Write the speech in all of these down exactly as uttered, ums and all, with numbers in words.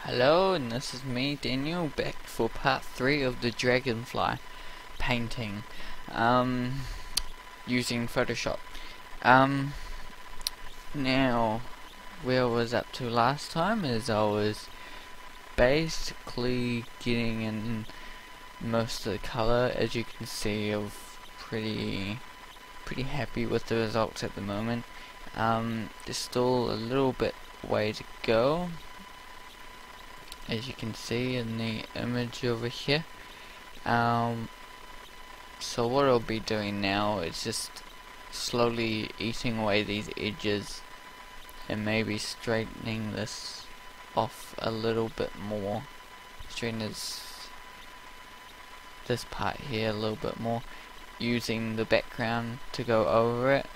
Hello, and this is me, Daniel, back for part three of the Dragonfly painting, um, using Photoshop. Um, now, where I was up to last time is I was basically getting in most of the colour. As you can see, I'm pretty, pretty happy with the results at the moment. Um, there's still a little bit way to go, as you can see in the image over here. Um, so what I'll be doing now is just slowly eating away these edges and maybe straightening this off a little bit more. Straighten this, this part here a little bit more, using the background to go over it.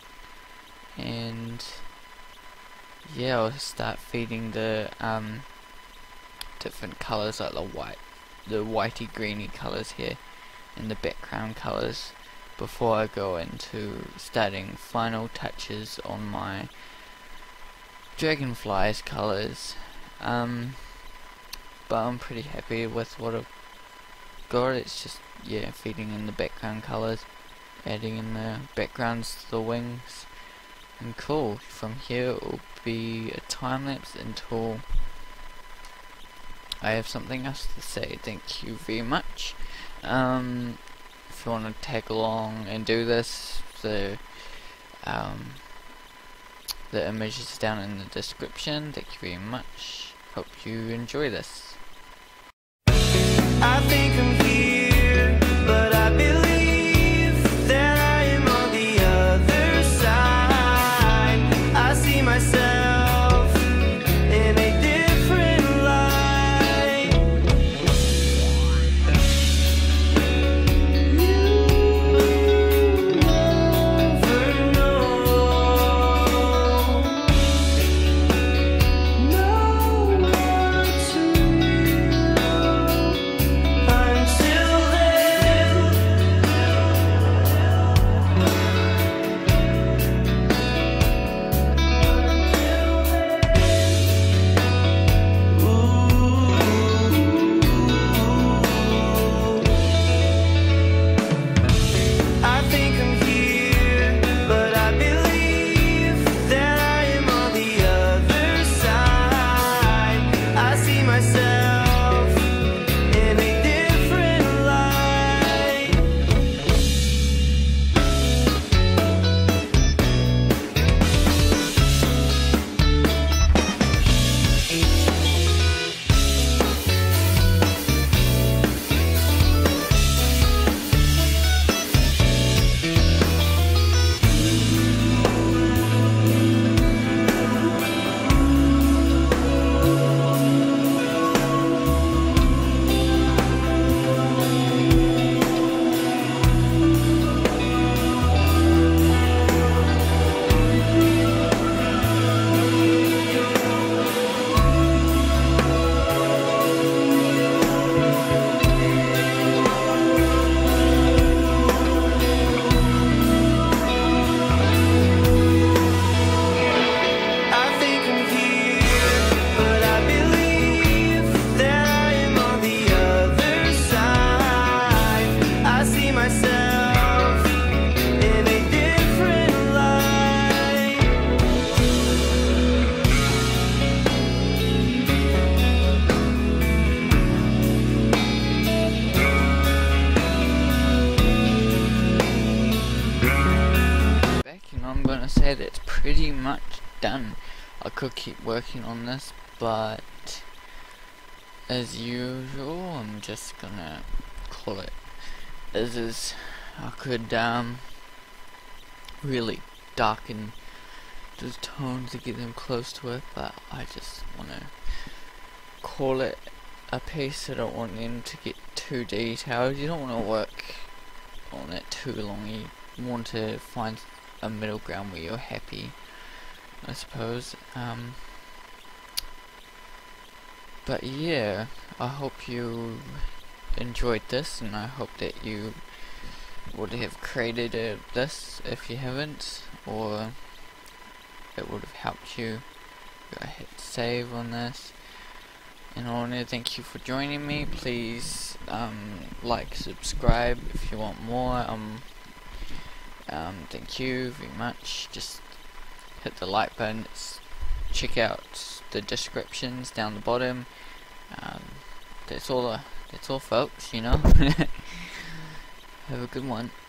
And yeah, I'll start feeding the um, different colors, like the white, the whitey greeny colors here, and the background colors, before I go into starting final touches on my Dragonfly's colors. Um, but I'm pretty happy with what I've got. It's just, yeah, feeding in the background colors, adding in the backgrounds to the wings, and cool. From here it will be a time lapse until I have something else to say. Thank you very much. Um, if you want to tag along and do this, the um, the image is down in the description. Thank you very much. Hope you enjoy this. I think I'm here, but I believe that I am on the other side. I see myself in a different light. You never know, know what to do until then. I think I'm here, but I believe that I am on the other side. I see myself in a different light. I think I'm here, but I believe that I am on the other side. I see myself in a different light. Back, and I'm gonna say that it's pretty much done. I could keep working on this, but as usual, I'm just gonna call it as is. I could um really darken those tones to get them close to it, but I just wanna call it a piece. I don't want them to get too detailed. You don't want to work on it too long. You want to find a middle ground where you're happy, I suppose. Um, but yeah, I hope you enjoyed this, and I hope that you would have created uh, this if you haven't, or it would have helped you. Go hit save on this. and I want to thank you for joining me. Please um, like, subscribe if you want more. Um, um, thank you very much. Just hit the like button. It's, check out the descriptions down the bottom. Um, that's all. Uh, that's all, folks. You know. Have a good one.